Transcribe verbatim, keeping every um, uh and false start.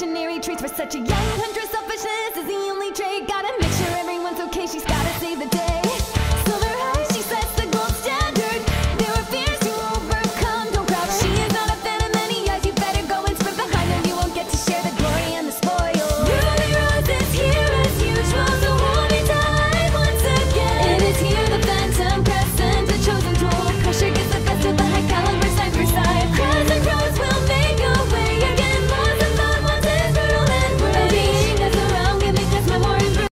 cautionary traits for such a young huntress. Selfishness is the only trait. Gotta make sure everyone's okay, she's gotta save the day.